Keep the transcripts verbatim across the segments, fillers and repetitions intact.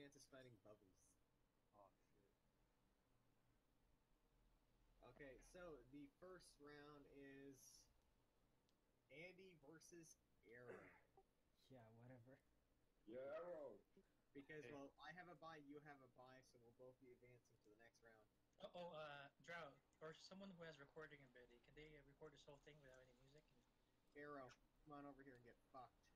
chances fighting Bubbles. Oh shit. Okay, so the first round is Andy versus Arrow. Yeah, whatever. Yeah, Arrow. Because, Hey. well, I have a bye, you have a bye, so we'll both be advancing to the next round. Uh oh, uh, Drow, or someone who has recording ability, can they uh, record this whole thing without any music? And... Arrow, come on over here and get fucked.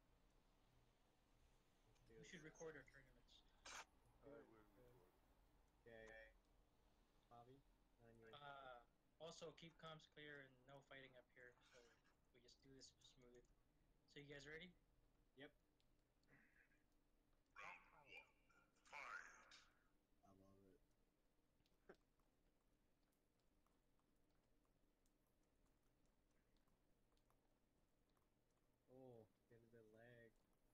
We should record our tournaments. Alright, we're recording. Okay. Bobby, on you. Uh, also, keep comms clear and no fighting up here, so we just do this smooth. So you guys ready? Yep. Round one, fight! I love it. Oh, get a bit lag.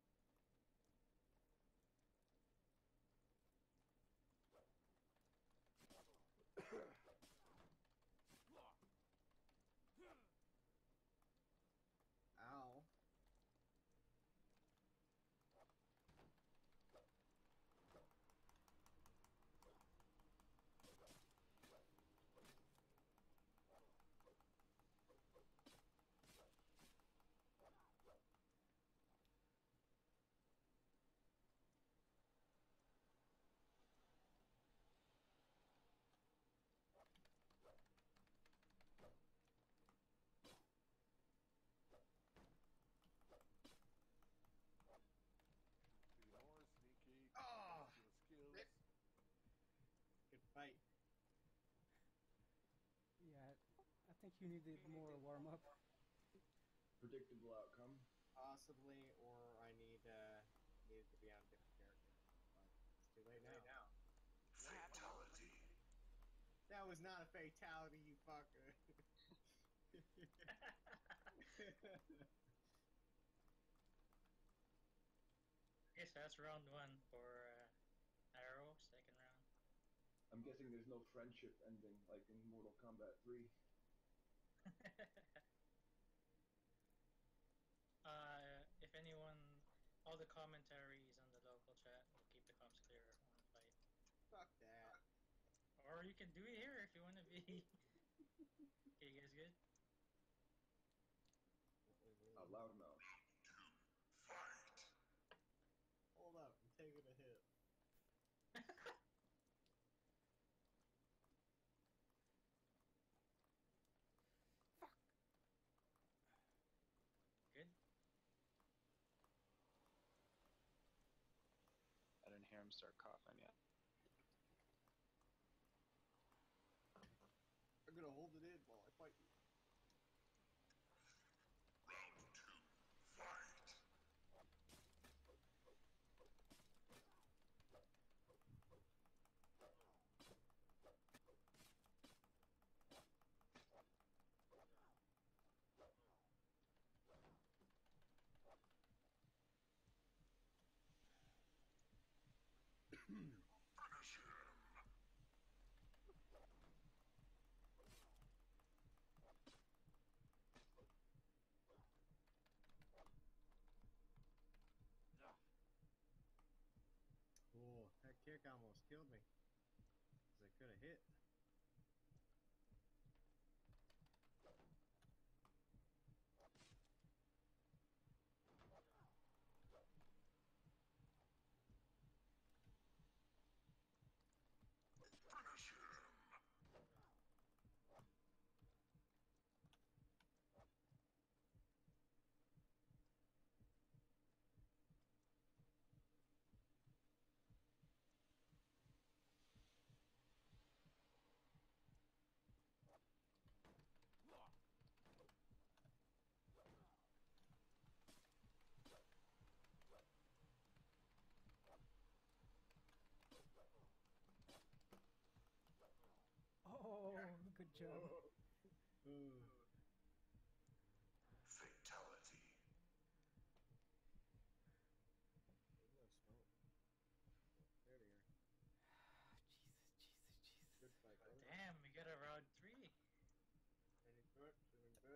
Ow. Be more sneaky. Oh! Your skills. Good fight. Yeah, I think you needed more warm up. Predictable outcome. Possibly, or I need uh needed to be on a different character. But it's too late now. now. Fatality. That was not a fatality, you fucker. Okay, so that's round one for uh, Arrow, second round. I'm guessing there's no friendship ending like in Mortal Kombat three. uh, if anyone, all the commentaries on the local chat will keep the comms clear on the fight. Fuck that. Or you can do it here if you want to be. Okay, you guys good? A loudmouth. Two, fight! Hold up, I'm taking a hit. Good? I didn't hear him start coughing yet. I'm gonna hold it in while I fight you. Round two, fight! Finish him! Oh, that kick almost killed me. Cause I could have hit. Finish him! Oh, good job. Ooh. Fatality. There's no smoke. There they are. Jesus, Jesus, Jesus. Good fight, brother. Damn, we got a round three. Any good? Any good?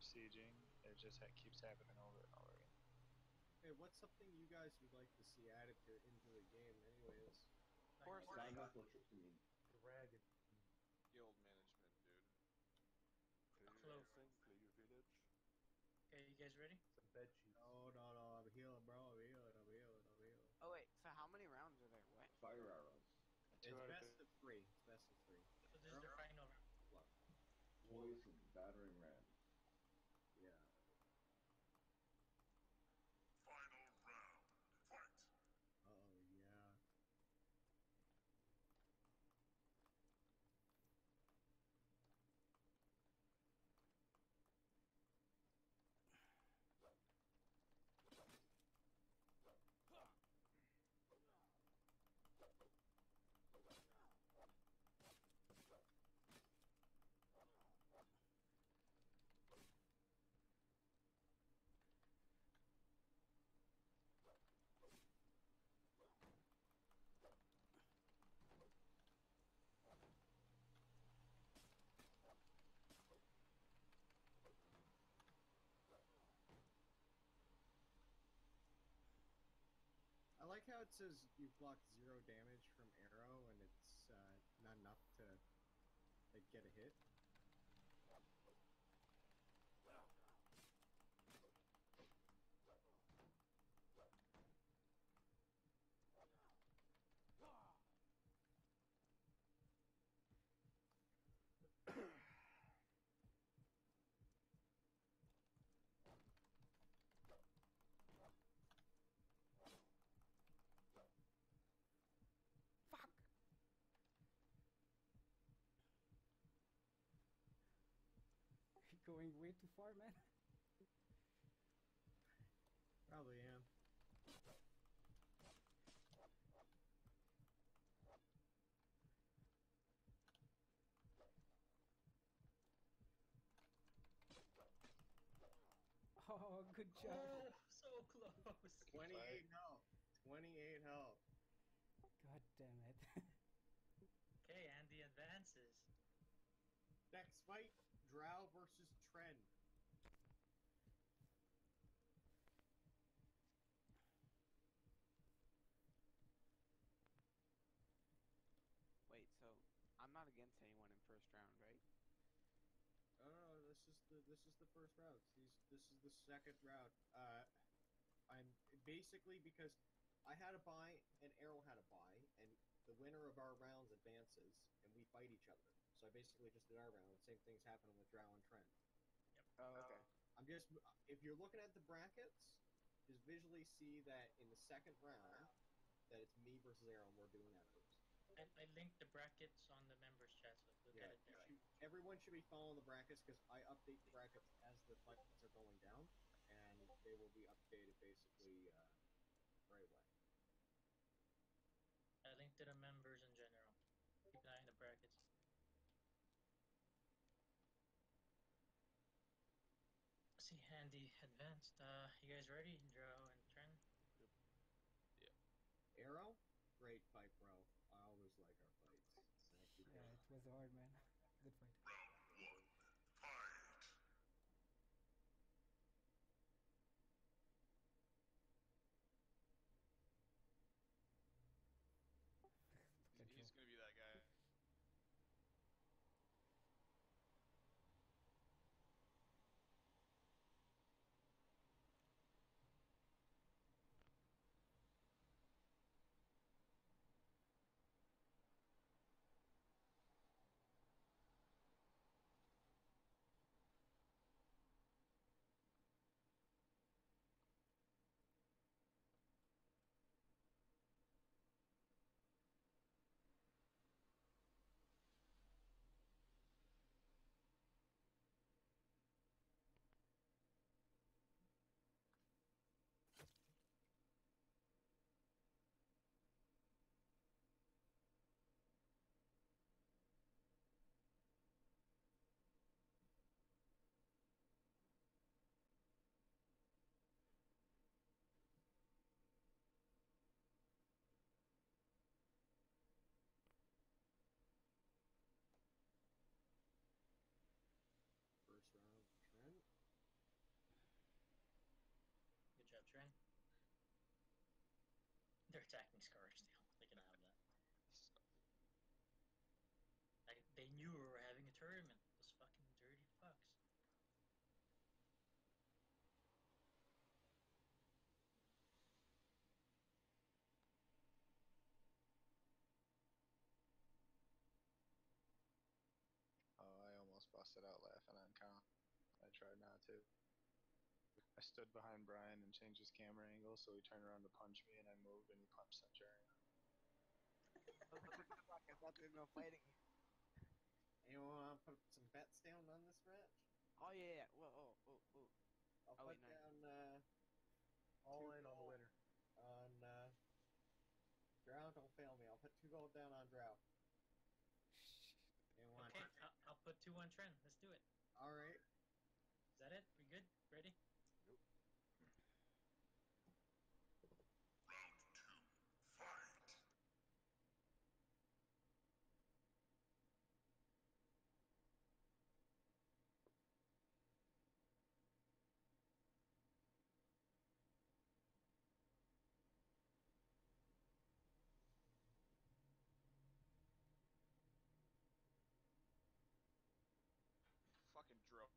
sieging. It just ha- keeps happening over and over again. Hey, what's something you guys would like to see added to into the game, anyways? Like, Not enough electricity. Dragon. Guild management, dude. Clear cloak. everything, clear your village. okay, you guys ready? Some bed sheets. No, no, no, I'm healing, bro. I'm healing, I'm healing, I'm healing. Oh wait, so how many rounds are there? What? Fire arrows. Two It's out of best three. of three. It's best of three. So this is the final round. Look. Poison, battering ram. Yeah. Final round. Fight. Oh, yeah. I like how it says you've blocked zero damage from arrow, and it's uh, not enough to like get a hit. Fuck! You're going way too far, man. Probably am. Oh, good job. Oh, so close. twenty-eight health. twenty-eight health. God damn it. Okay, Andy advances. Next fight, Drow versus Trend. Wait, so I'm not against anyone in first round, right? Oh no, this is the this is the first round. These this is the second round. Uh, I'm basically because I had a buy and Arrow had a buy, and the winner of our rounds advances, and we fight each other. So I basically just did our round. The same thing's happening with Drow and Trent. Oh, okay. I'm just if you're looking at the brackets, just visually see that in the second round that it's me versus Arrow, and we're doing arrows. I, I linked the brackets on the members chat, so look Yeah, at it there. should, everyone should be following the brackets because I update the brackets as the fights are going down, and they will be updated basically uh, right away. I linked to the members in general. Keep an eye on the brackets. See, Andy advanced. Uh, you guys ready? Drow and Tren? Arrow, great fight, bro. I always like our fights. Thank you. Yeah, it was hard, man. Good fight. Round one. Fight. Good He's job. gonna be that guy. attacking Scarsdale. They can have that. Like, they knew we were having a tournament. Those fucking dirty fucks. Oh, I almost busted out laughing on comp. I tried not to. I stood behind Brian and changed his camera angle, so he turned around to punch me, and I moved, and he punched Centurion. What the fuck? I thought there was no fighting. Anyone want to put some bets down on this match? Oh yeah, yeah. Whoa, oh, oh, oh. I'll Oh, put wait, no. down uh, All two in on the gold winner. on uh, Drow. Don't fail me. I'll put two gold down on Drow. Anyone? Okay, I'll, I'll put two on Trent. Let's do it. All right. Is that it? We good? Ready? Nope. Round two. Fight. Fucking drill.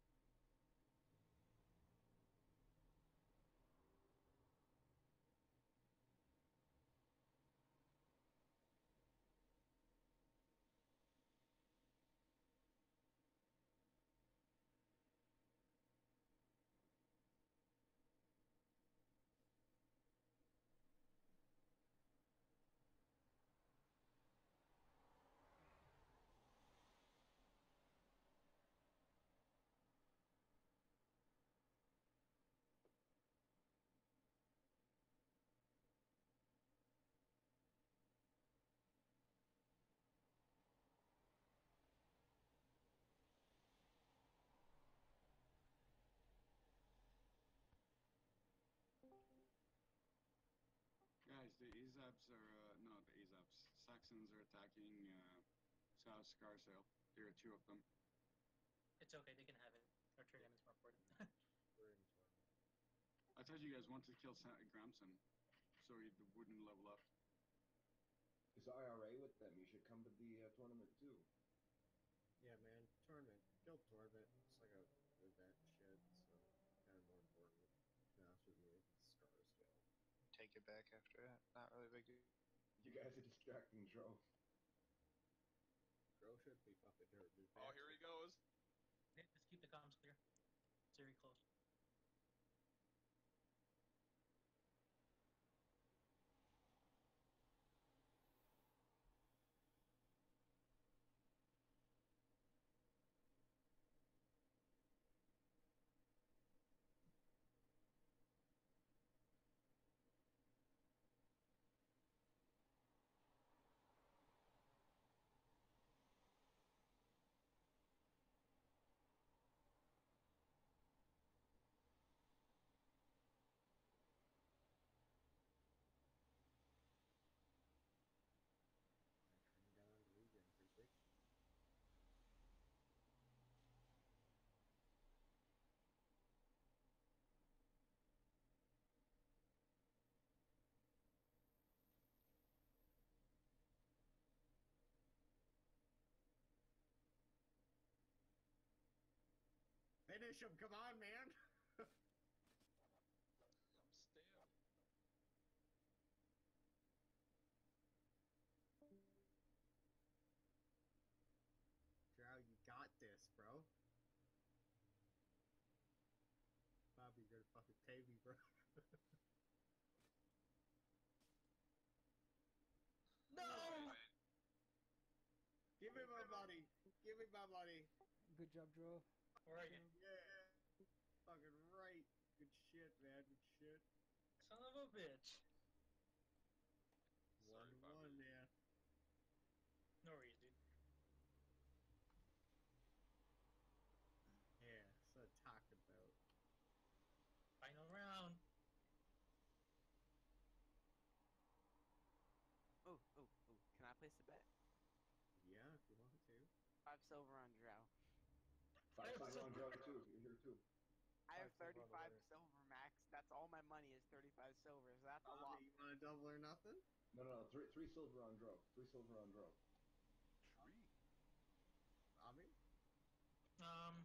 Guys, the Azabs are, uh, no, the Azabs. Saxons are attacking, uh, South Scarsdale. There are two of them. It's okay. They can have it. Our tournament's more important. We're in tournament. I thought you guys wanted to kill Sa- Gramson, so he wouldn't level up. Is I R A with them? You should come to the uh, tournament too. Yeah, man. Tournament. Guild tournament. It's like a event shit, so kind of more important. To be honest with you, it's Scarsdale. Take it back after that. Not really a big deal. You guys are distracting Dro. Bro should be fucking dirt. Dude. Oh, here he goes. Okay, let's keep the comms clear. It's very close. Turning down the regen pretty quick. Finish him! Come on, man! I'm stabbed. Drow, you got this, bro. Bobby, you're gonna fucking pay me, bro. No! Alright, Give me my money. Give me my money. Good job, Dro. Where are you? Yeah. Fucking right. Good shit, man. Good shit. Son of a bitch. One Sorry, to Bobby. one, man. No worries, dude. Yeah, so talked about. Final round. Oh, oh, oh. Can I place a bet? Yeah, if you want to. Five silver on Drow. Five silver on Dro too. You're here too. I have Five silver on the thirty-five winner. silver max. That's all my money is thirty-five silver. So that's a lot. Bobby, you want to double or nothing? No, no, no. Three, three silver on Dro. Three silver on Dro. Three. Bobby. Um.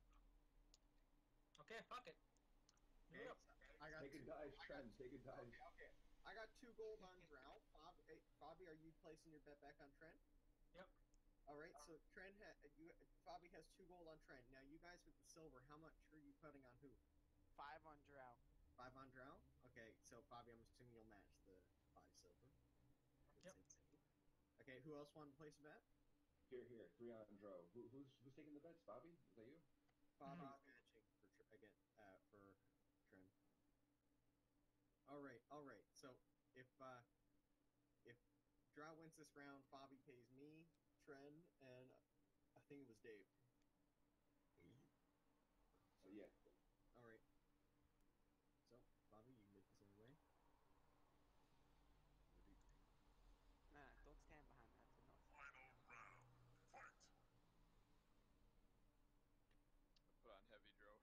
Okay, fuck it. Do Okay, it up. so I got Take a two. dive, I got Trent. two. Take a dive. Okay, okay. I got two gold on Drow. Bob, hey, Bobby, are you placing your bet back on Trent? Yep. All right. So Trent, ha- you, Bobby has two gold on Trent. Now you guys with the silver, how much are you putting on who? Five on Drow. Five on Drow. Okay. So Bobby, I'm assuming you'll match the five silver. Yep. Okay. Who else wanted to place a bet? Here, here. Three on Dro. Who, who's who's taking the bets? Bobby? Is that you? Bobby's Mhm. matching for tr- again uh, for Trent. All right. All right. So if uh, if Drow wins this round, Bobby pays me, Tren, and I think it was Dave. So yeah. All right. So Bobby, you can make this anyway. Nah, don't stand behind that. It's enough. Final round. Fight. Put on heavy Dro.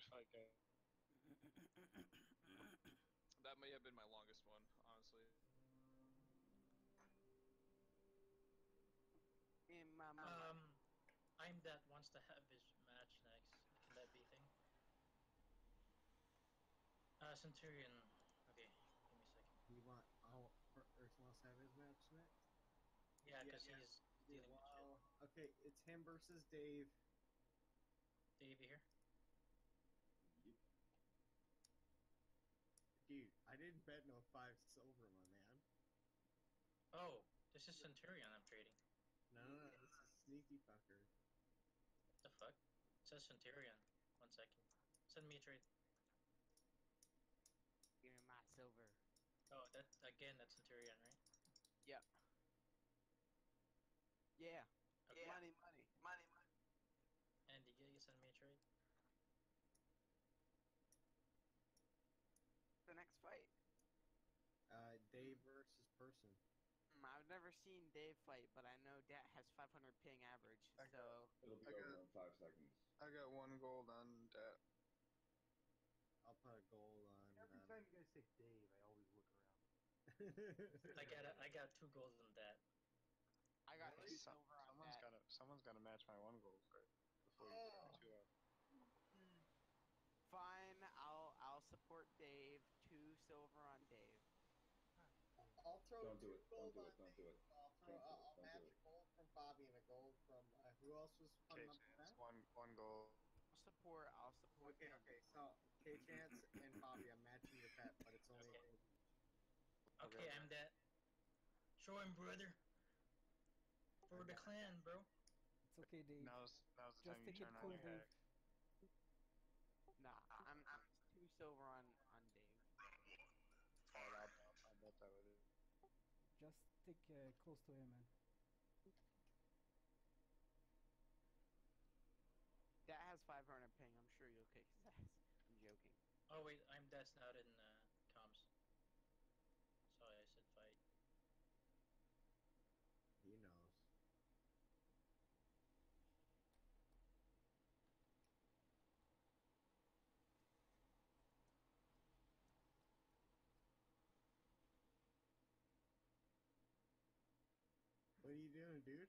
fight, guys. That may have been my longest one, honestly. In my mind. Um, I'm that wants to have his match next. Can that be a thing? Uh, Centurion. Okay, give me a second. You want oh Earth wants to have his match next? Yeah, Yeah, because yeah. he's Yeah, dealing with well, okay, it's him versus Dave. shit. Dave here. Yep. Dude, I didn't bet no five silver, my man. Oh, this is Centurion I'm trading. No, no, no, this is sneaky fucker. What the fuck? It says Centurion. One second. Send me a trade. Give me my silver. Oh, that again. That's Centurion, right? Yep. Yeah. Okay. Money, money, money, money. Andy, yeah, you send me a trade. The next fight. Uh, Dave versus person. Hmm, I've never seen Dave fight, but I know Dat has five hundred ping average. I So It'll be I over got- in five seconds. I got one gold on that. I'll put a gold on. Every uh, time you guys say Dave, I always look around. I got a, I got two golds on that. I got Really? two Some, silver on someone's that. gotta someone's gotta match my one gold first before you Oh. get two out. Fine, I'll I'll support Dave. Two silver on Dave. I'll throw Don't two do it, don't gold do on it, don't do Dave. it. I'll throw. Cancel I'll, it, I'll don't match do a it. gold from Bobby and a gold from uh, who else was on K number chance, that? one one gold. I'll support. I'll support. Okay, him. okay. So K Chance and Bobby, I'm matching your bet, but it's only Okay. a gold each. Okay, Okay. I'm that. Show him, brother. For the clan, bro. It's okay, Dave. Now's now's the Just time you take it turn cool, on your Dave. hack. Nah, I'm I'm two silver on on Dave. Alright, I'll, I'll, I'll bet that with you. Just stick uh, close to him, man. Dat has five hundred ping. I'm sure you'll kick his ass. I'm joking. Oh wait, I'm that's not in uh, comms. Sorry, I said fight. He knows. What are you doing, dude?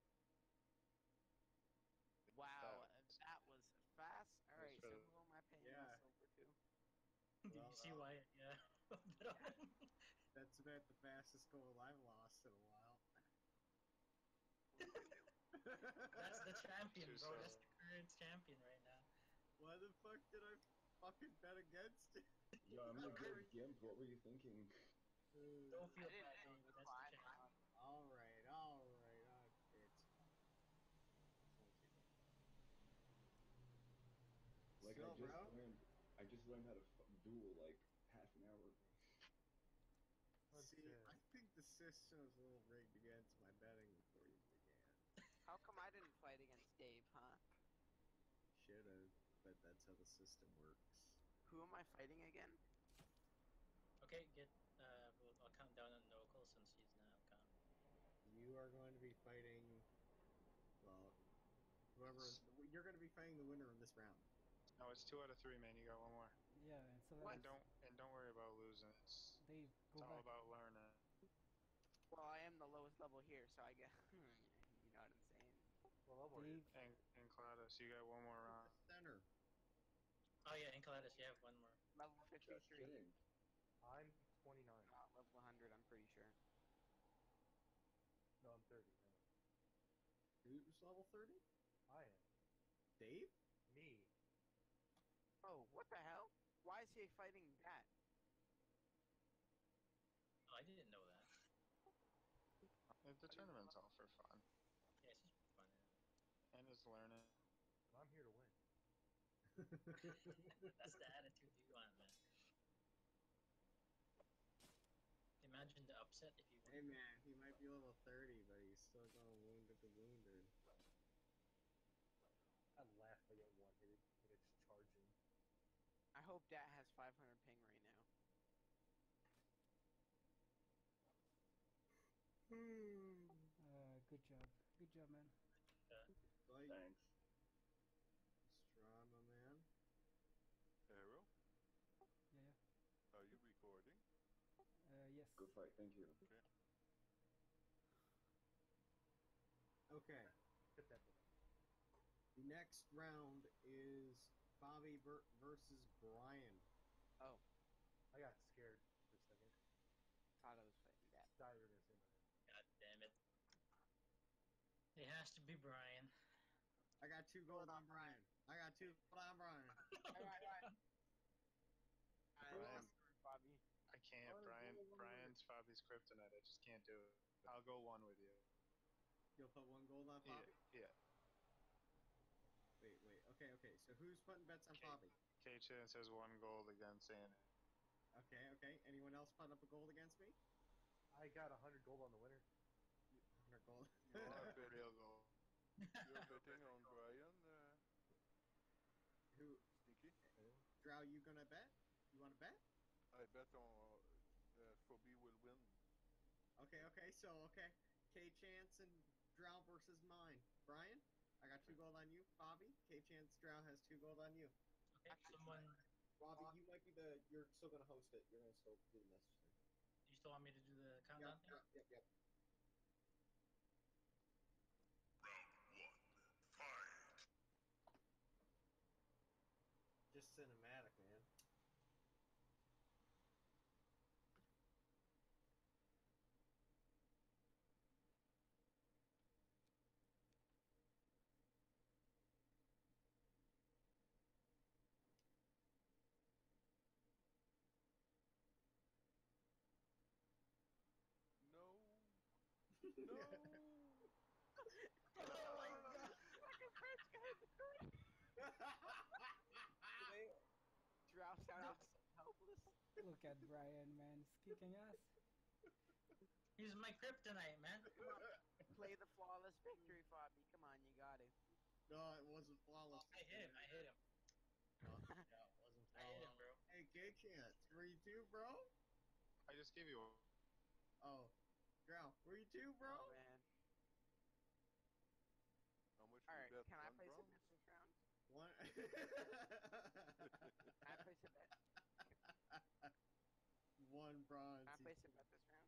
Wow, That- uh, that was fast. All right, so for- who am I paying Yeah. my silver to? Did Well, you see uh, why? Yeah. Bet on him. That's about the fastest goal I've lost in a while. That's the champion, Two bro. That's silver. the current champion right now. Why the fuck did I fucking bet against it? Yo, I'm the good gimp. What were you thinking? Don't feel I didn't bad, know Dave. the That's the climb champion. on. All right, all right, all right. It's fine. It's only two goals. Like Still, I just bro? learned. I just learned how to f- duel like half an hour ago. Let's See, see. I think the system's a little rigged against my betting before you began. How come I didn't fight against Dave, huh? Should've, but that's how the system works. Who am I fighting again? Okay, get. Uh, we'll, I'll count down on Nokel since he's now count. You are going to be fighting, well, whoever. You're going to be fighting the winner of this round. No, it's two out of three, man. You got one more. Yeah, it's a And don't and don't worry about losing. It's Dave, it's go all back. about learning. Well, I am the lowest level here, so I get. You know what I'm saying? Well, I'll worry. Dave, And and Cladis, you got one more round. Center. Oh yeah, Enceladus, you have one more. Level Just fifty-three. kidding. I'm twenty-nine. Not level one hundred, I'm pretty sure. No, I'm thirty now. Who's level thirty? I am. Dave? Me. Oh, what the hell? Why is he fighting that? Oh, I didn't know that. Uh, The tournament's all for fun, Yeah, it's just fun. Yeah. and it's learning. But I'm here to win. That's the attitude you want, man. Imagine the upset if you Hey win. man, he might be level thirty, but he's still going wounded to wounded. I laugh if I get one hit. Like I just charge him. I hope Dat has five hundred ping right now. uh, good job. Good job, man. Like, Thanks. strong, my man. Good fight, thank you. Okay. Okay. Hit that thing. The next round is Bobby ver- versus Brian. Oh, I got scared for a second. thought I was fighting that. Thought you were gonna say my name. God damn it. It has to be Brian. I got two gold on Brian. I got two gold on Brian. Alright, alright. Who Brian. else? Bobby. I can't. Alright, Brian. go, go, go. Brian's Fabi's kryptonite. I just can't do it. I'll go one with you. You'll put one gold on Yeah. Bobby? Yeah. Wait, wait. Okay, okay. So who's putting bets on Okay. Bobby? K Chance has one gold against Anna. Okay, okay. Anyone else put up a gold against me? I got a hundred gold on the winner. one hundred gold. You are For betting, real gold. you're betting on Brian, uh, Who? Sneaky? Drow, you gonna bet? You wanna bet? I bet on uh, Phoebe will win. Okay, okay. So, okay. K Chance and Drow versus mine. Brian, I got two gold on you. Bobby, K Chance Drow has two gold on you. Okay, someone. Bobby, you might be the. You're still gonna host it. You're gonna still do the message thing. You still want me to do the Yep, countdown thing? yep, yep, yep. Round one. Fight. Just cinematic, man. No. No. Oh my god! Drow sounded so helpless. Look at Brian, man. He's kicking ass. He's my kryptonite, man. Come on. Play the flawless victory, Fabi. Come on, you got it. No, it wasn't flawless. I hit him. I hit him. No, no, it wasn't I hit him, flawless. bro. Hey, K Chance, were you two, bro? I just gave you. Oh, Drow, were you two, bro? Oh, man. How much Alright, we bet? can I One place a bronze? bet this round? One. Can I place a bet? One bronze. Can I place a bet this round?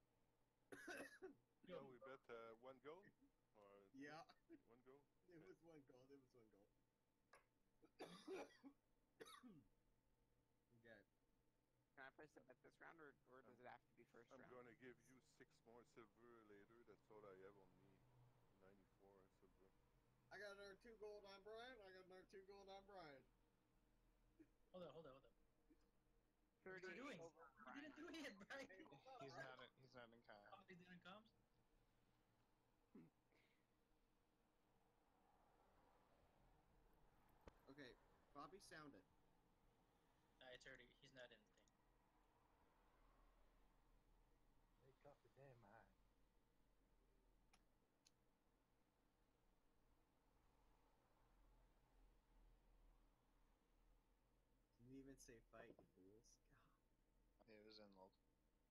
No, we bet uh, one goal? Or Yeah, one goal? it was one goal. It was one goal. Okay. Can I place a bet this round, or, or does it have to be first I'm round? gonna give you six more silver later. That's all I have on me. ninety-four silver. I got another two gold on Brian. I got another two gold on Brian. Hold up, hold up, hold up. What are you thirty-eight doing? silver. You didn't do it, Brian. Hey, what's up, He's Brian? not. In, he's not in con. Oh, he didn't come? Okay, Bobby sounded. Nah, it's already. He's not in the thing. Make up the damn mind. Didn't even say fight, you fools. God. He was in multiple.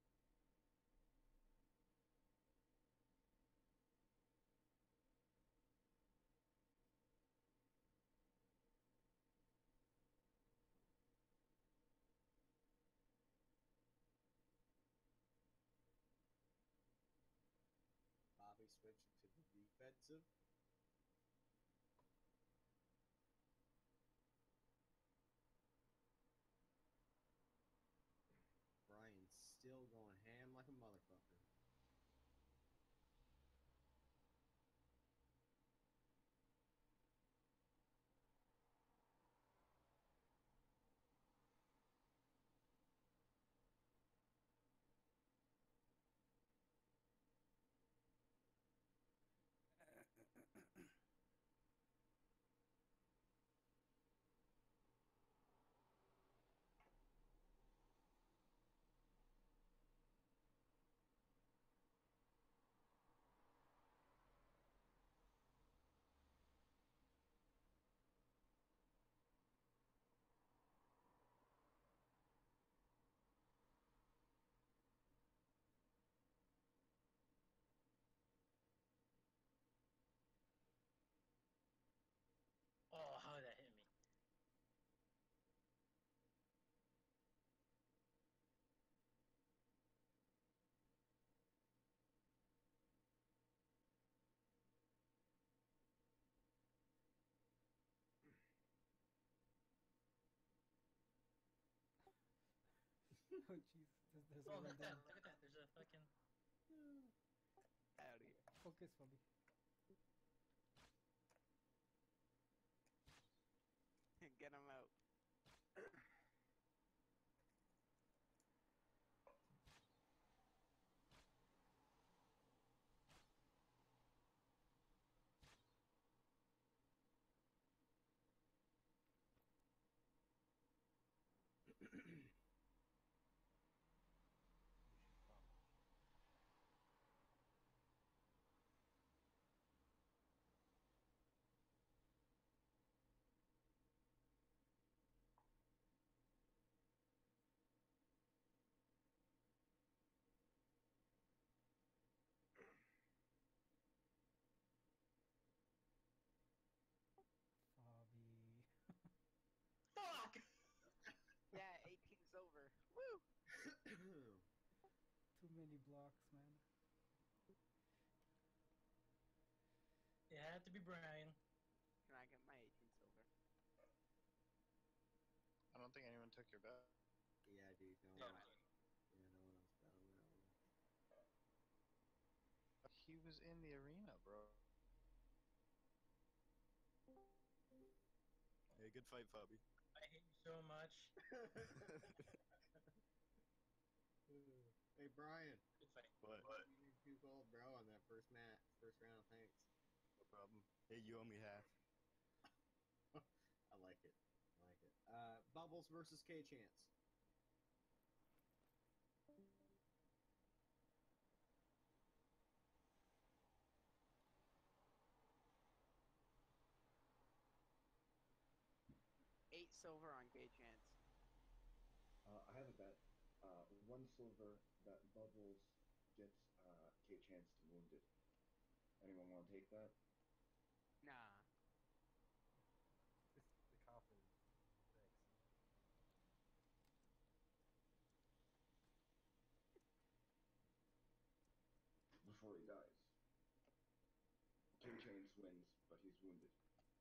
Bobby switched to the defensive. Brian's still going ham like a motherfucker. Oh jeez, there's, there's Oh, a look at that! rundown. Look at that! There's a fucking. Out of here. Focus, Bobby. Get him out. You should come. Bobby. Fuck! Yeah, eighteen's over. Woo! Too many blocks, man. It had to be Brian. Can I get my eighteen silver? I don't think anyone took your bet. Yeah, dude. No Yeah. one. Yeah, no one else got on that one. He was in the arena, bro. Hey, good fight, Bobby. I hate you so much. Hey, Brian. Good fight. What? You made two gold, bro, on that first mat, first round. Thanks. No problem. Hey, you owe me half. I like it. I like it. Uh, Bubbles versus K Chance. Eight silver on Gay Chance. Uh, I have a bet. Uh, one silver that Bubbles gets uh, K Chance to wounded. Anyone want to take that? Nah. Just the confidence. Thanks. Before he dies. K Chance wins, but he's wounded.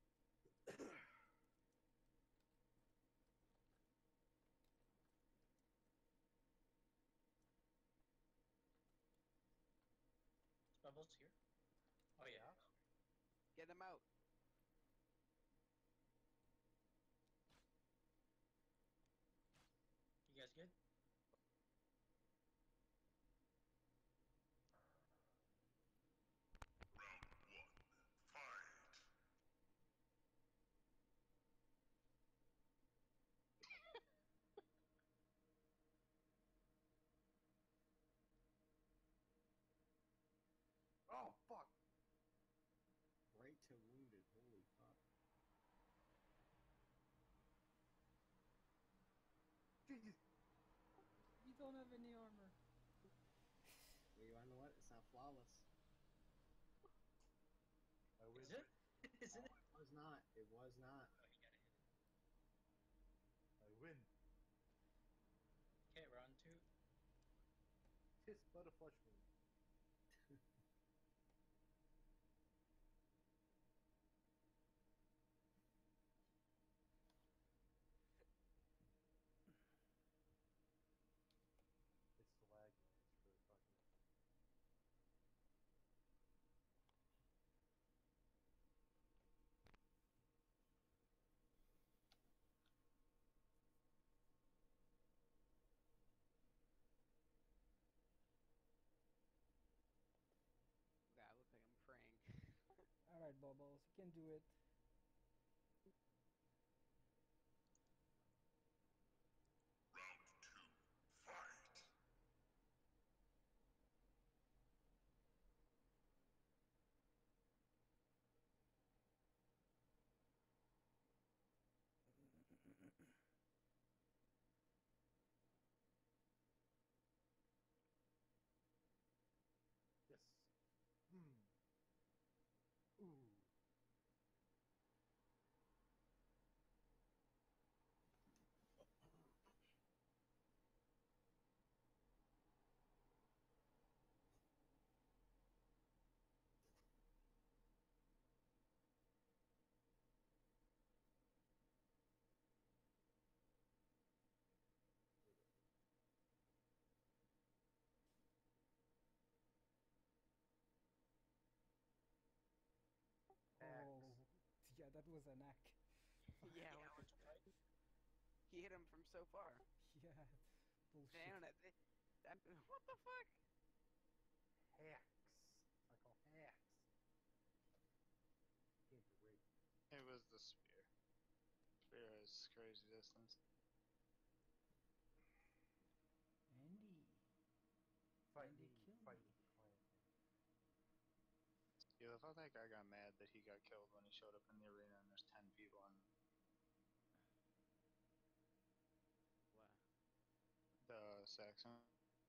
Is Bubbles here? Oh yeah. Yeah? Get him out. You guys good? Round one. Fight. Oh, fuck! Right to wounded. Holy fuck. Jesus! You don't have any armor. Well, you wanna know what? It's not flawless. I win. Is it? Is it? It was not. It was not. Oh, you gotta hit it. I win. Okay, round two. Tis but a flesh wound. It's the lag, man. It's really fucking with me. God, I look like I'm praying. Alright, Bubbles, you can do it. Round two. Fight. Yes. Hmm. Ooh. That was a knack. Yeah, what the, he hit him from so far. Yeah, bullshit. Damn it! They, that, what the fuck? Hacks. I call hacks. Can't be raped. It was the spear. Spear is crazy distance. Andy. Fight Andy, me. kill Fight me. with the clan. Yeah, I thought that guy got mad that he got killed when he showed up in the arena and there's ten people in What? the Saxon.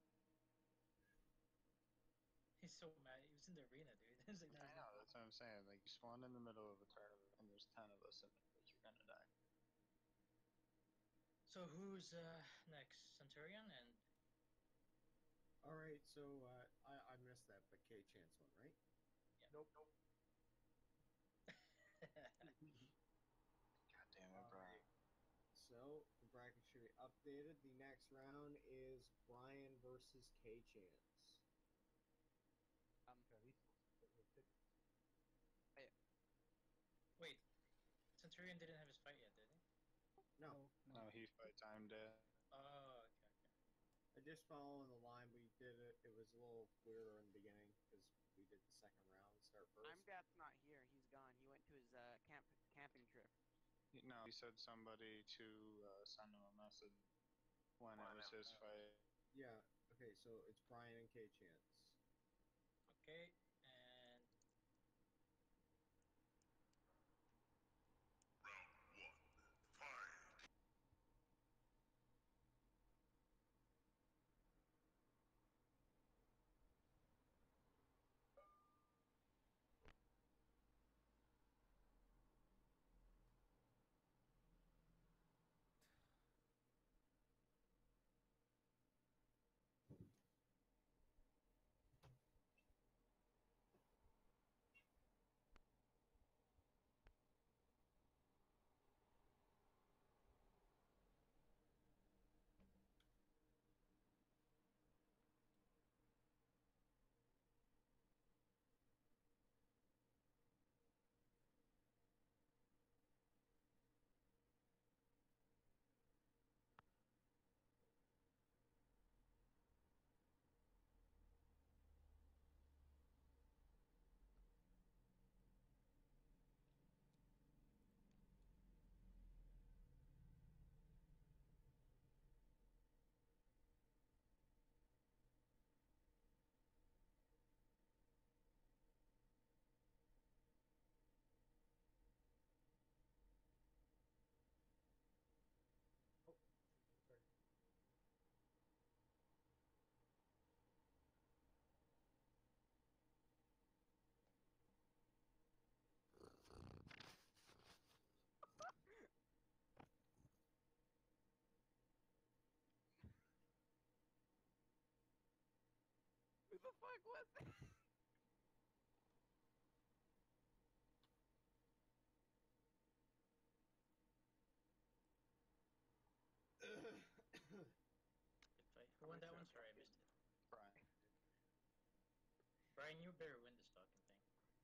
He's so mad. He was in the arena, dude. It's like, I know, that's what I'm saying. Like, you spawn in the middle of a tournament and there's ten of us in it, like, you're gonna die. So who's uh, next? Centurion and All right, so uh, I I missed that, but K Chance one, right? Nope, nope. God damn it, All Brian. right. So the bracket should be updated. The next round is Brian versus K Chance. Um, Got these little tickets. wait, Centurion didn't have his fight yet, did he? No, No, no. No, he fight timed it. Oh, okay, okay. I just following the line. We did it. It was a little weirder in the beginning because we did the second round start I'm first. Dad's not here. He's gone. He went to his uh, camp camping trip. No, he said somebody to uh, send him a message when it was his fight. Yeah. Okay, so it's Brian and K Chance. Okay, and Round one. Fight. Oh, sorry. Who the fuck was that? good fight. Who won that one? Sorry, I missed it. Brian. Brian, you better win this fucking thing.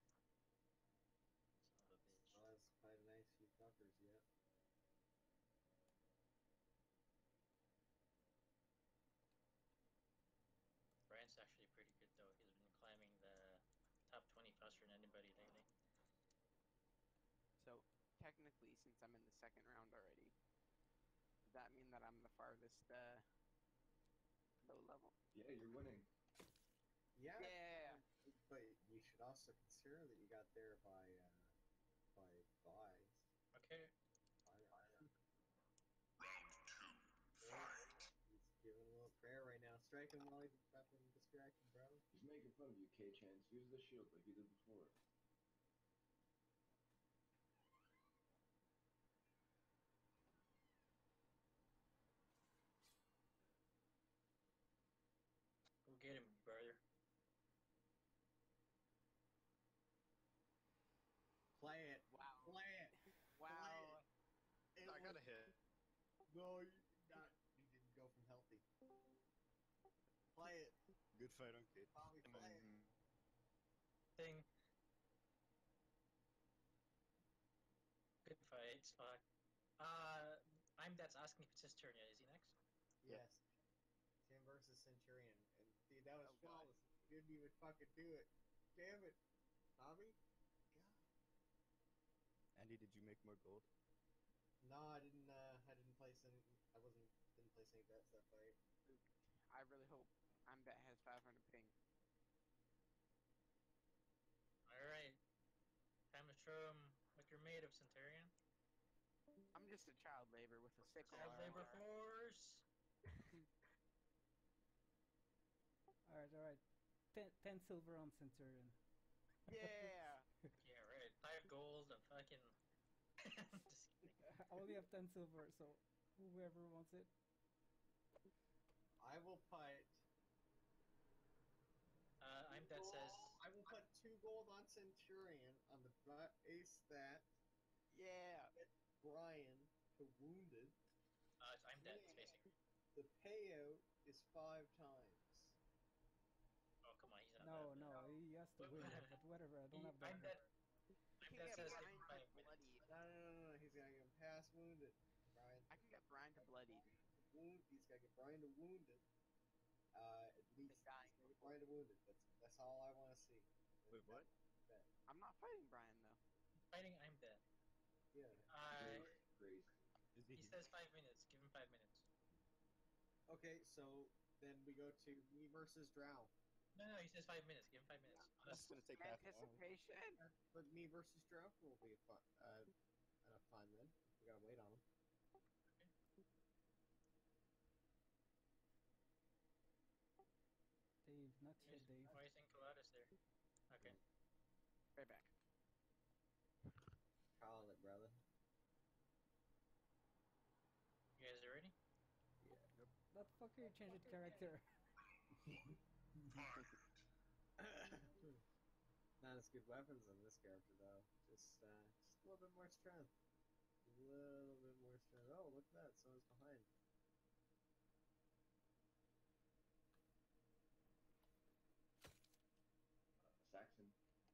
Son of a bitch. Well, that's quite a nice few fuckers yet. Brian's actually pretty good though. He's been climbing the top twenty faster than anybody lately. So technically, since I'm in the second round already, does that mean that I'm the farthest uh, low level? Yeah, you're winning. Yeah. Yeah. But you should also consider that you got there by uh, by buys. Okay. By, Round two. Fight. He's giving a little prayer right now. Strike him while he's fucking distracted, bro. He's making fun of you, K-Chance. Use the shield like you did before. Go get him, brother. Play it. Wow. Play it. Wow. It I got was- a hit. No, you not. You didn't go from healthy. Play it. Good fight on Kate. Bobby, And play it. Thing. Alright, fuck. Uh, I'm that's asking if it's his turn yet. Is he next? Yes. Tim versus Centurion. And see, that was Oh, God. flawless. You didn't even fucking do it. Damn it. Tommy? Andy, did you make more gold? No, I didn't uh I didn't place any I wasn't didn't place any bets that fight. I really hope I'm bet has five hundred ping. Alright. Time to show him what you're made of, Centurion. I'm just a child labor with a sickle. Child labor force. Alright, alright. Ten, ten silver on Centurion. Yeah. Yeah, right. Five gold and fucking. Just kidding. I only have ten silver, so whoever wants it. I will put Uh, I'm that says. I will put two gold on Centurion on the base that Yeah. Brian to wounded. Uh, I'm dead, basically. The payout is five times. Oh, come on, he's not No, that no, bad. he has to win it, but whatever, I don't He- have that. I'm dead. I I'm can that get says Brian give him to five minutes. bloodied. No, no, no, no, he's gotta get him past wounded. Brian. I can get Brian to bloodied. Wound, he's gotta get Brian to wounded. Uh, at least he's dying gotta get Brian to wounded. That's that's all I want to see. Wait, what? I'm not fighting Brian though. Fighting, I'm dead. Yeah. Uh, Grace. Is he says five minutes. Give him five minutes. Okay, so then we go to me versus Drow. No, no, he says five minutes. Give him five minutes. That's gonna take half an hour. Anticipation. But me versus Drow will be a fun, uh, enough time then. We gotta wait on him. Dave, not yet, Dave. Why is Enchiladas there? Okay. Right back. Call it, brother. You guys are ready? That fucker changed the character. Not as good weapons on this character though. Just, uh, just a little bit more strength. A little bit more strength. Oh, look at that! Someone's behind. Saxon.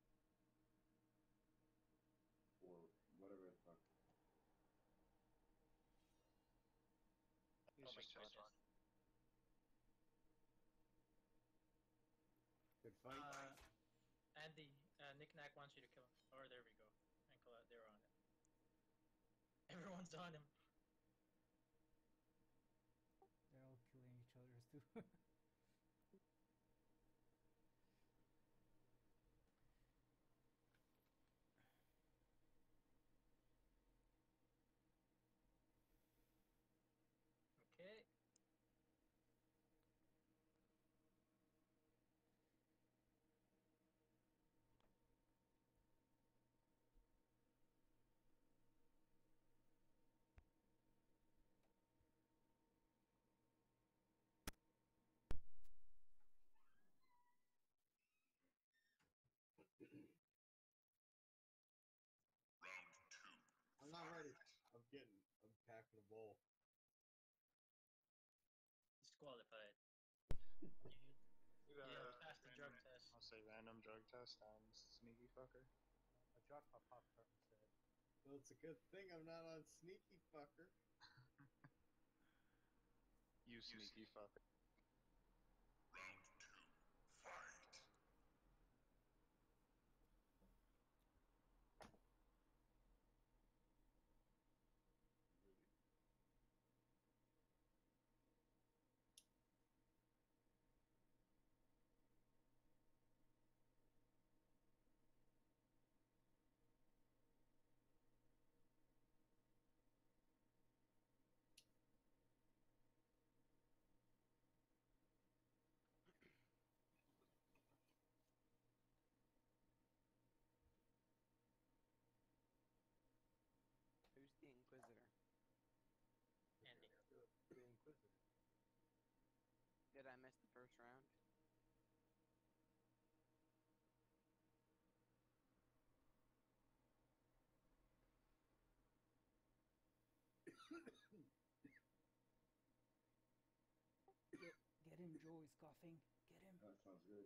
Or whatever the fuck. He's Oh my just goodness. fun. Good fight. Uh, Andy, uh, Nick Nack wants you to kill him. Or there we go. Enchilada, they're on it. Everyone's on him. They're all killing each other too. Okay. Round two. I'm not ready. I'm getting. I'm packing a bowl. Disqualified. You got Yeah, a we passed the drug random- test. I'll say random drug test on sneaky fucker. A jackpot popped up instead. Well, it's a good thing I'm not on sneaky fucker. You sneaky fucker. Round two. Fight. Who's the Inquisitor? Andy. The Inquisitor. Did I miss the first round? Get, get him, Joe is coughing. Get him. That sounds good.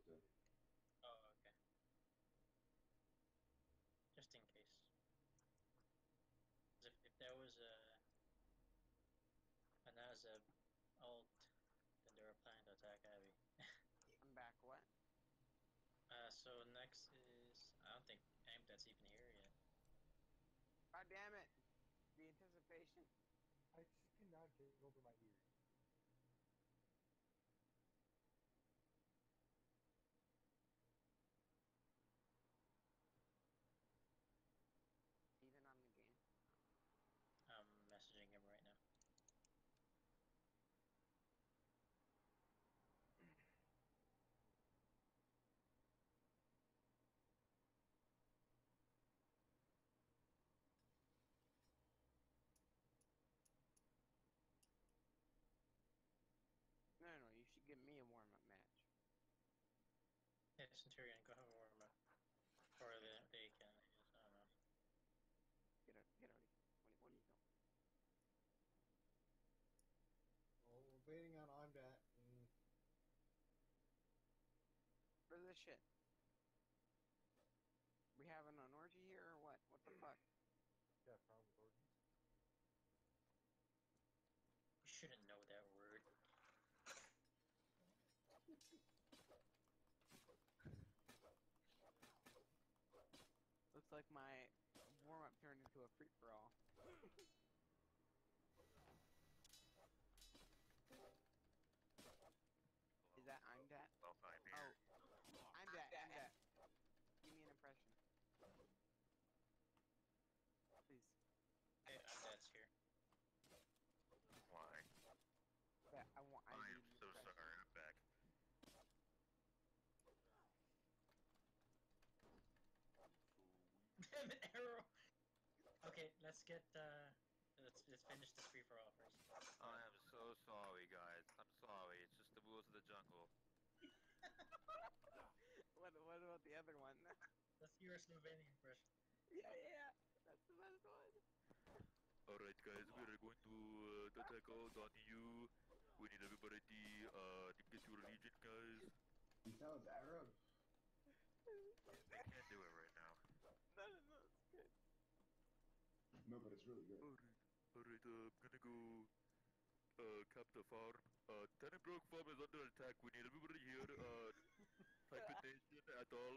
to. Oh, okay. Just in case. 'Cause If, if there was a an Azeb ult, then they were planning to attack Abby. I'm back. What? Uh, so next is I don't think Amdet's even here yet. God damn it! The anticipation. I just cannot get over my ears. Even on the game. I'm messaging him right now. No, no, you should give me a warm-up match. Yeah, Centurion, go have a warm up. Or the they can, I guess. I don't know. Get out, get out of here. What, what are you doing? Well, we're waiting on Ondat, and For this shit. We having an orgy here or what? What the fuck? Yeah, problem with orgies. You shouldn't know that word. Looks like my warm-up turned into a free-for-all. Is that I'm that? Well, I'm Oh, here. I'm that. I'm that. Give me an impression. Please. Hey, Amdet's here. Why? That I want. I, I need am an so impression. sorry. I'm back. Damn it, arrow! Okay, let's get uh let's let's finish this free for all first. I am so sorry, guys. I'm sorry. It's just the rules of the jungle. What? What about the other one? Let's hear a Slovenian impression. Yeah, yeah. That's the best one. Alright, guys. We are going to uh, attack out on you. We need everybody uh, to get your legion, guys. He sounds Arab. I can't do it right now. No, no, no. It's good. No, but it's really good. Alright. Alright, uh, I'm gonna go uh, cap the farm. Uh, Tannenbrook farm is under attack. We need everybody here. Uh, type in nation at all.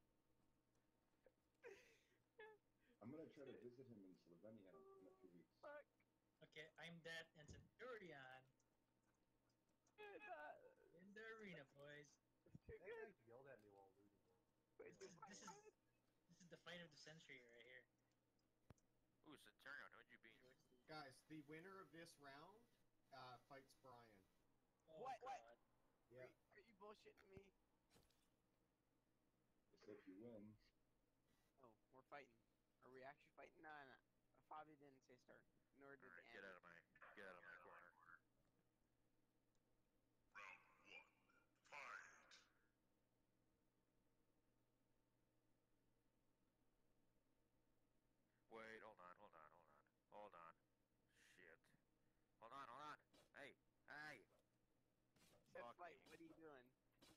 I'm gonna try to visit him in Slovenia in a few weeks. Fuck. Okay, I'm that and Centurion Good. Uh, in the arena, boys. it's too That good. guy yelled at me while looting it. Wait, This is my this is God. this is the fight of the century right here. Ooh, Centurion, who'd you beat? guys, the winner of this round uh, fights Brian. Oh What? God. What? Yeah. Are, are you bullshitting me? So if you win, Oh, we're fighting. Are we actually fighting? No, no. Fabi didn't say start. Nor did Alright, Andy. get out of my get out of my corner. Round one, fight. Wait, hold on, hold on, hold on, hold on. Shit. Hold on, hold on. Hey, hey. Said Fuck fight. me. What are you doing?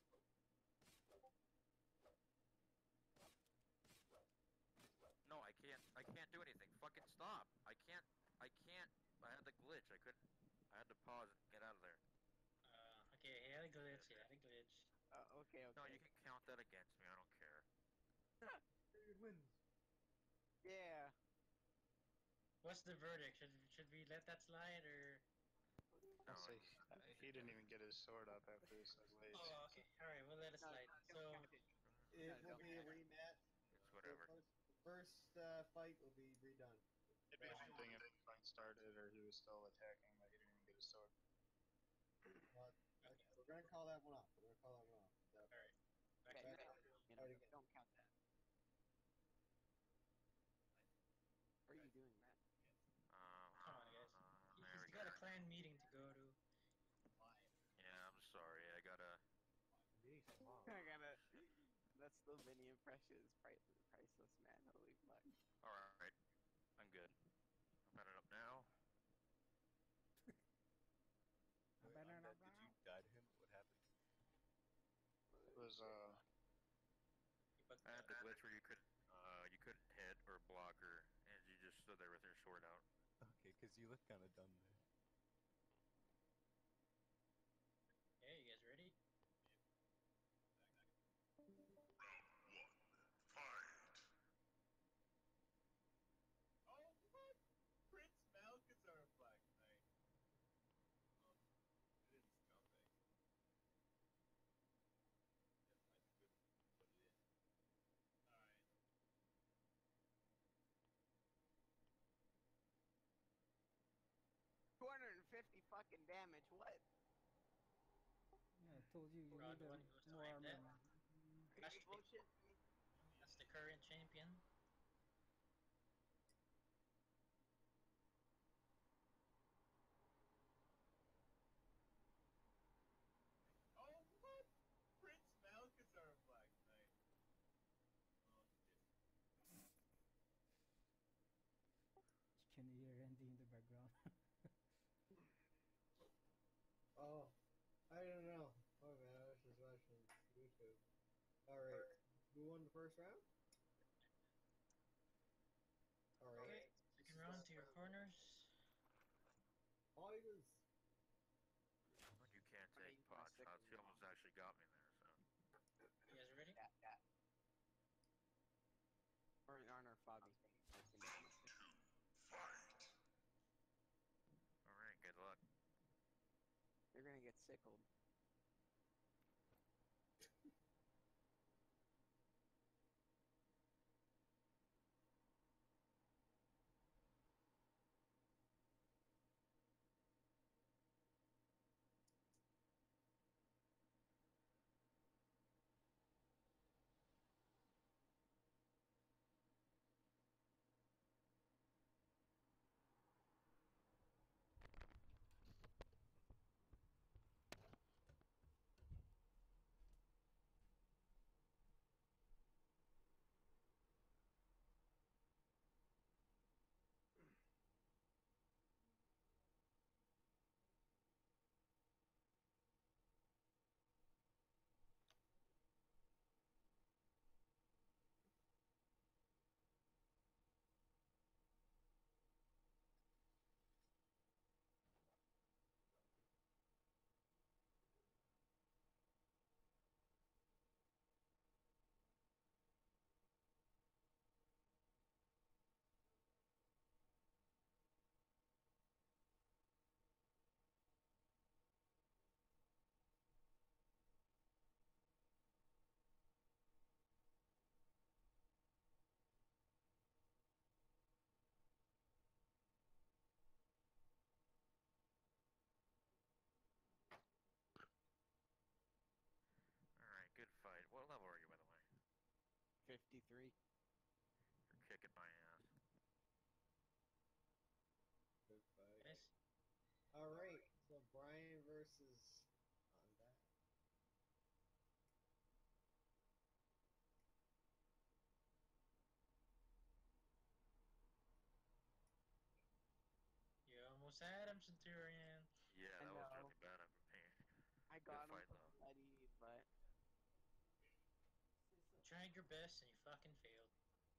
No, I can't. I can't do anything. Fucking stop. I can't. I can't. I had the glitch. I couldn't. I had to pause and get out of there. Uh, okay, he had a glitch. He had a glitch. Uh, okay, okay. No, you can count that against me. I don't care. Period wins. Yeah. What's the verdict? Should should we let that slide or? No, I'll say it's- uh, he didn't even get his sword up after he said wait. Oh, okay. All right, we'll let it No, slide. don't So, count it. It No, will don't be a count it. rematch. It's The whatever. first, the first uh, fight will be redone. It'd be one thing if the fight started or he was still attacking, but he didn't even get his sword. But okay, we're gonna call that one off. We're gonna call that one off. That, all right. Okay, Back Back to up. you know, Fight again. don't count that. What are you doing, Matt? Um, Come on, guys. uh, He- there He's we got go. a clan meeting to go to. Yeah, I'm sorry. I gotta. The meeting's tomorrow. I gotta. That Slovenian impression is priceless, priceless, man. Holy fuck. All right. I'm good. I'm headed up now. Wait, I'm dead. Did you die to him? What happened? The was uh. But I had the glitch where you couldn't, uh, you couldn't hit or block her, and you just stood there with your sword out. Okay, because you look kind of dumb there. yeah, you guys ready? Oh, what? Prince Malchazar Black Knight. Um, it is scumbag. two hundred fifty fucking damage. What? Yeah, I told you you Rod need a, one goes to more I'm armor. dead. Man. Are you bullshitting me? That's the current champion. Oh, what? Prince Malchazar Black Knight. Can you hear Andy in the background? Oh, I don't know. Oh man, I was just watching YouTube. Alright, who won the first round? Alright. Okay, second round to your corners. Fighters. You can't I'm take using my pot stick shots. He now. almost actually got me there, so. You guys ready? Yeah, yeah. Or honor Fabi. Alright, good luck. You're gonna get sickled. Alright, good fight. What level are you, by the way? fifty-three. You're kicking my ass. Good fight. Yes. Alright, so Brian versus on that. You almost had him, Centurion. Yeah, I that was know. really bad of me. I Good got him fight, for though. bloody, but You tried your best and you fucking failed.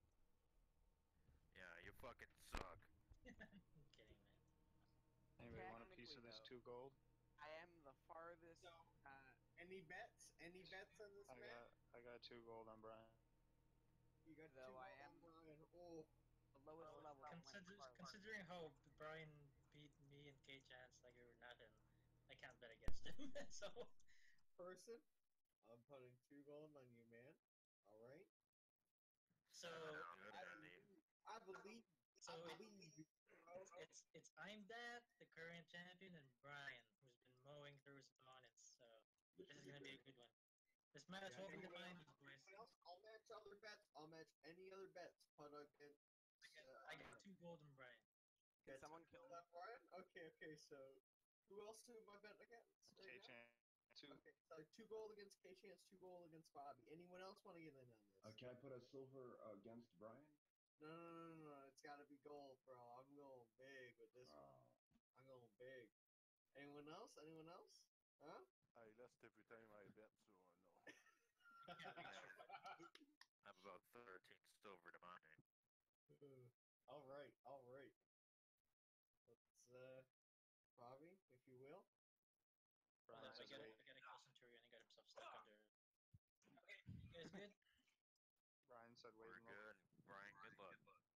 Yeah, you fucking suck. I'm kidding, man. Anybody want a piece technically of this though, two gold? I am the farthest. So, Uh, any bets? Any bets on this I match? got I got two gold on Brian. You got Though two I on am- Brian. Oh, the lowest Well, level. that went consider, farthest. considering how Brian beat me and K Chance like we were nothing, I can't bet against him. So person. I'm putting two gold on you, man. Alright? so Good, I Andy. believe, I believe, so I it, believe you, bro. it's it's I'm that the current champion and Brian who's been mowing through his opponents. So this is gonna be a good one. This match Yeah, will be the anyone else? finals, boys. Anyone else? I'll match other bets. I'll match any other bets. Put against. I got, uh, I got two golden Brian. Can Get someone kill me? that Brian? Okay, okay. So, who else am I betting against? K Right now? Chan two. Okay, so two gold against K Chance, two gold against Bobby. Anyone else want to get in on this? Uh, can I put a silver against Brian? No, no, no, no, no. It's got to be gold, bro. I'm going big with this one. Oh. I'm going big. Anyone else? Anyone else? Huh? I lost every time I bet, so no. Yeah, we I should. have about thirteen silver to my name. all right, all right. Let's, uh, Bobby, if you will. Hold Brian up, I says gotta, wait. I gotta kill Centurion. He got himself stuck under. Okay, you guys good? Brian said wait We're and look. good. Brian, good luck.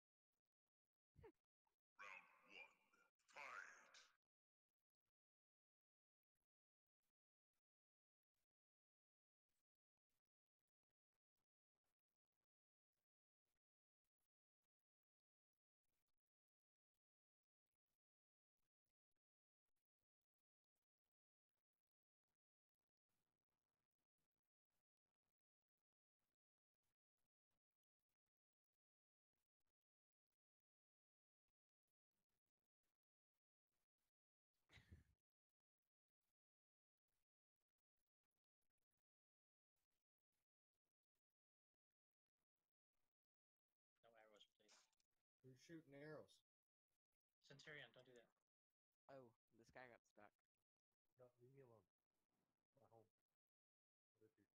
No arrows, please. Who's shooting arrows? Centurion, don't do that. Oh, this guy got stuck. No, leave me alone. My home. I live here.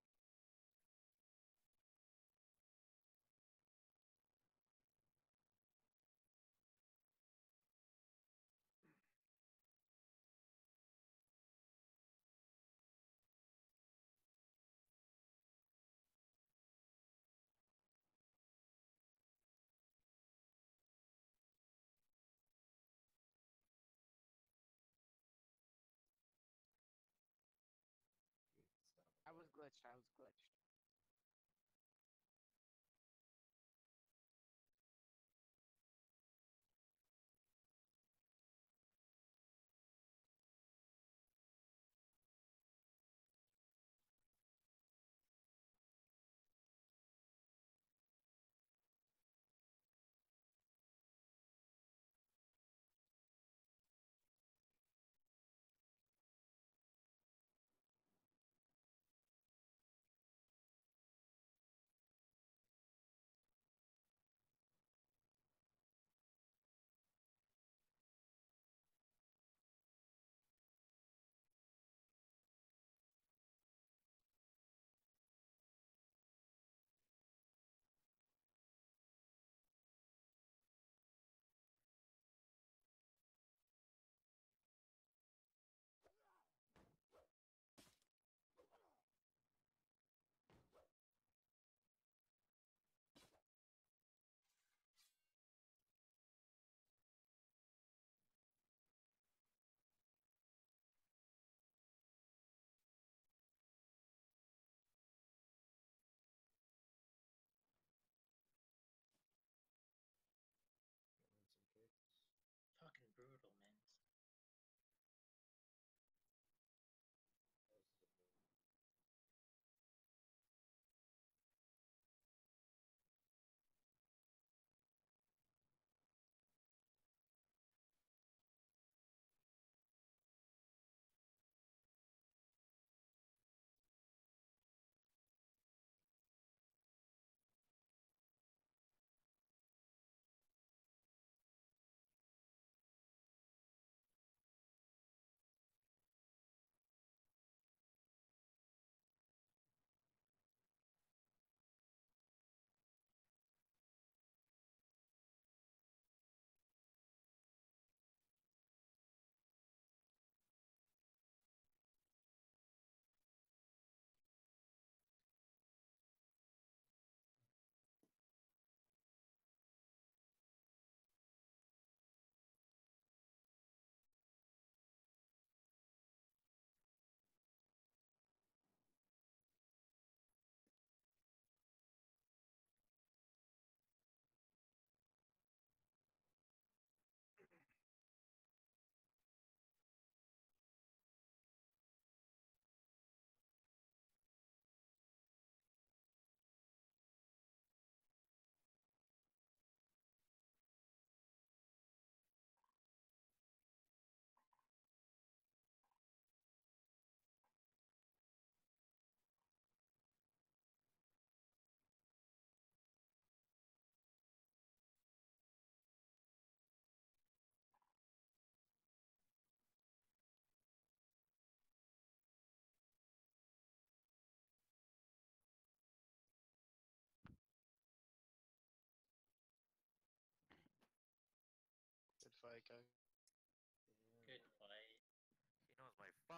I was glitched. I was glitched.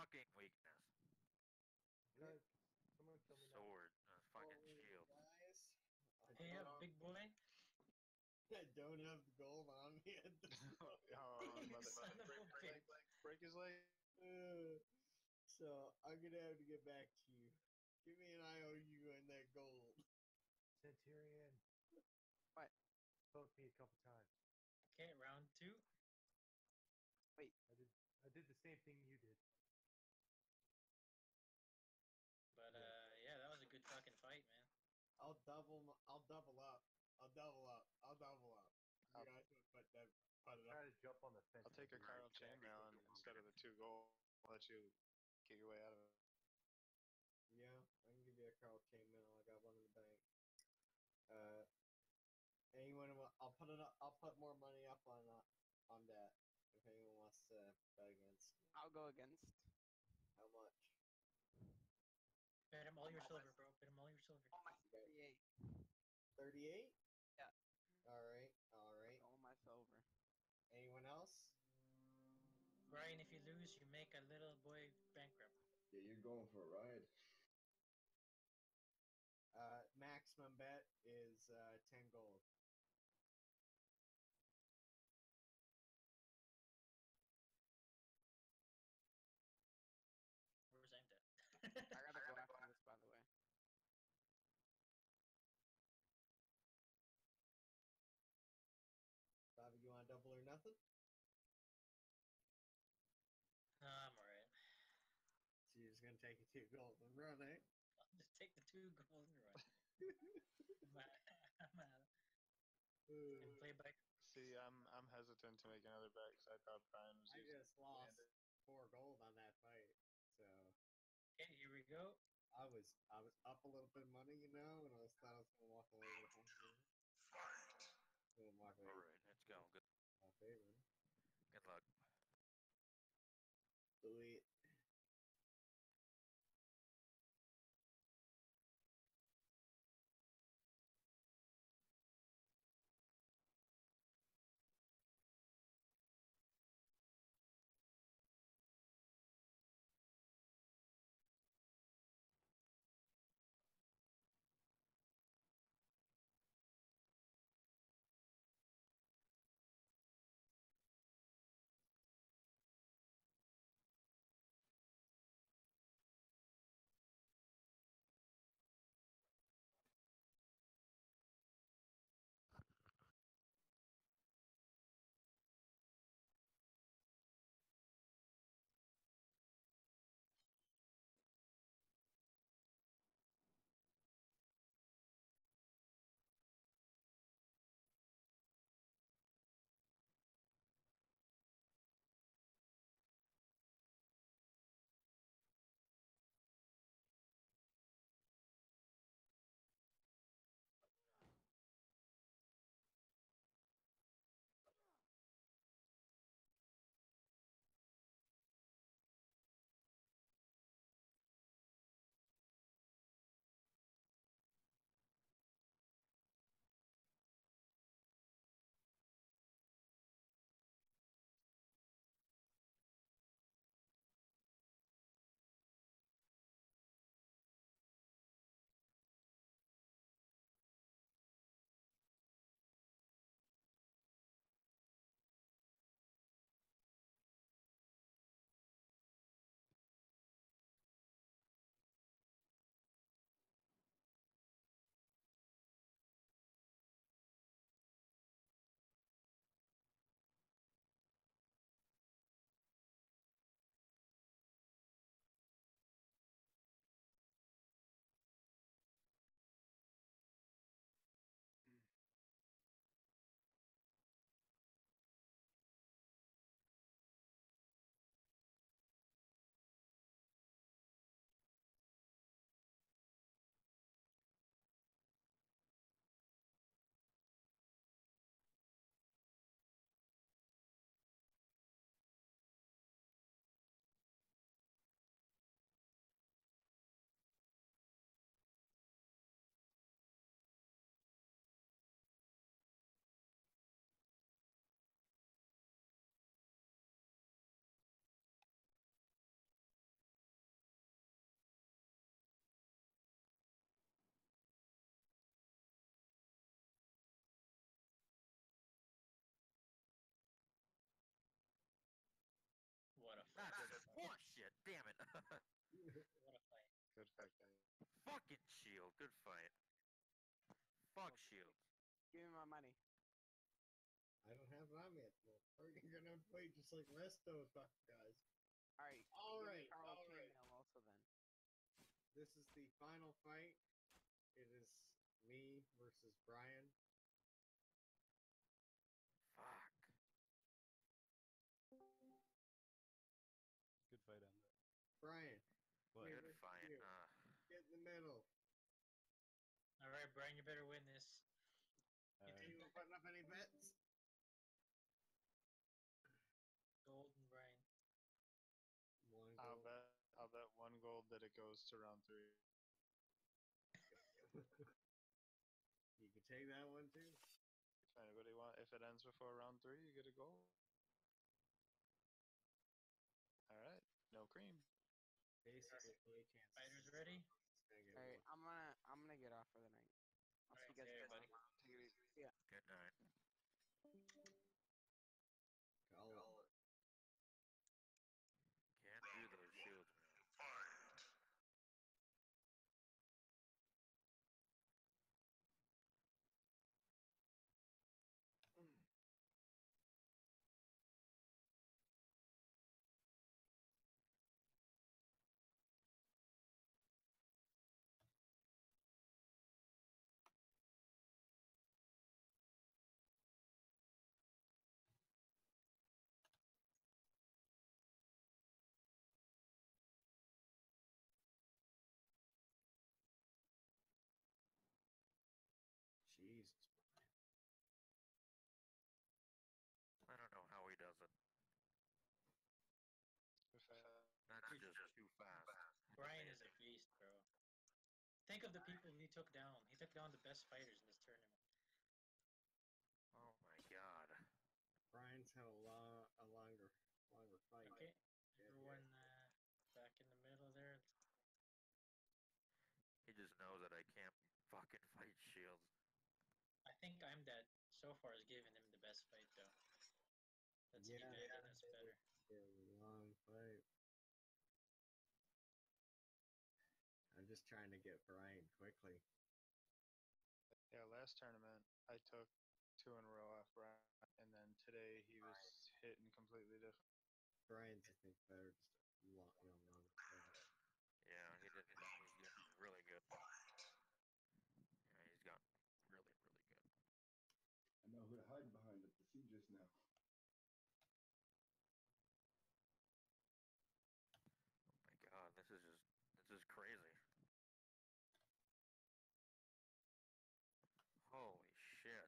fucking weakness. Guys, someone kill me now. Sword. Uh, fucking Holy shield. guys. I Hey don't up, have- big boy. I don't have the gold on me at this point. Oh, You mother, son mother, of break, a break, bitch. break, break his leg. Uh, so I'm gonna have to get back to you. Give me an I O U on that gold. Centurion. What? Spoke me a couple times. Okay, round two. I did I did the same thing you did. But uh, yeah, that was a good fucking fight, man. I'll double. m- I'll double up. I'll double up. I'll double up. You I'll- guys would put that. Put it Try up. to jump on the fence. I'll take a and do Carl the exact chainmail same and thing. instead of the two gold. I'll let you get your way out of it. Yeah, I can give you a Carl chainmail. I got one in the bank. Uh, anyone? wa- I'll put it up. I'll put more money up on uh, on that. If anyone wants to bet against. me. I'll go against. How much? Bet him all your silver, bro. Bet him all your silver. All my You got thirty-eight. thirty-eight. Yeah. All right. All right. All my silver. Anyone else? Brian, if you lose, you make a little boy bankrupt. Yeah, you're going for a ride. Uh, maximum bet is uh, ten gold. Where's Anked at? I gotta go after this, by the way. Bobby, you want double or nothing? Nah, I'm alright. So you're just gonna take a two gold and run, eh? I'll just take the two gold and run. I'm out. I'm out. And play by. See, I'm I'm hesitant to make another bet because I thought Brian was I using just lost landed. four gold on that fight, so Okay, here we go. I was I was up a little bit of money, you know, and I was thought I was gonna walk away with a hundred. Gonna walk away Alright, let's go. Good, with my favorite. good luck. Delete. What a fight. Good fight, guys. Fucking shield. Good fight. Fuck shield. Give me my money. I don't have mine yet. Well, we're gonna have to wait just like the rest of those fucking guys. Alright. All give me right, Carl all right. chainmail also then. This is the final fight. It is me versus Brian. Fuck. Good fight on that. Brian, What? Hey, Good look at fight. you. Uh, get in the middle. Alright, Brian, you better win this. Are Alright. you putting up any bets? Golden Brian. One I'll goal. bet. I'll bet one gold that it goes to round three. You can take that one too. If anybody want, if it ends before round three, you get a gold. All right, no cream. Basically, play chances. Fighters ready? It's gonna get Alright, worse. I'm gonna I'm gonna get off for the night. I'll see you guys Alright, tomorrow. buddy. Take it easy. See ya. good night. Call it. Can't do those shields, man. Jesus. I don't know how he does it. If I, That's just too fast. Brian is a beast, bro. Think of the people he took down. He took down the best fighters in this tournament. Oh my god. Brian's had a long, a longer, longer fight. Okay, Yeah, everyone uh, back in the middle there. He just knows that I can't fucking fight shields. I think I'm that so far has given him the best fight though. Let's keep Yeah, it. That's better. Yeah, long fight. I'm just trying to get Brian quickly. yeah, last tournament I took two in a row off Brian, and then today he was hitting completely different. Brian's, I think, better. Just a long, you know, longer fight. Yeah, he did. He's getting really good. Yeah, he's got really, really good. I know who to hide behind at the sieges now. Oh my god, this is just this is crazy. Holy shit.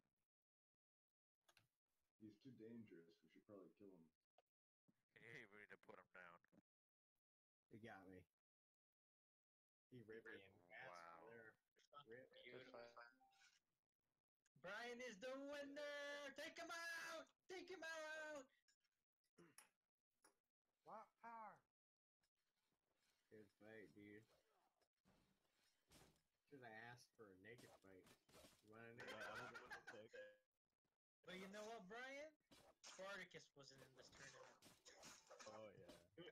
He's too dangerous. We should probably kill him. Yeah, we need to put him down. He got me. He ripped me in half Wow. there. Rip. Good fight. Brian is the winner! Take him out! Take him out! What power? Good fight, dude. Should I asked for a naked fight? You want a naked Yeah, I fight? don't get the pick. But you know what, Brian? Spartacus wasn't in this tournament. Oh yeah.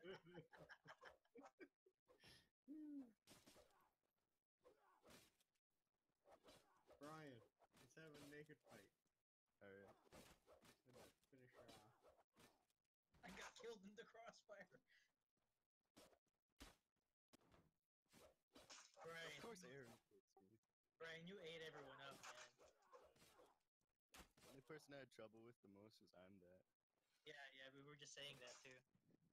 Brian, let's have a naked fight. Alright. Gonna finish her off. I got killed in the crossfire. Brian, Of course Aaron picks me. Brian, you ate everyone up, man. The only person I had trouble with the most was I'm that. Yeah, yeah, we were just saying that too.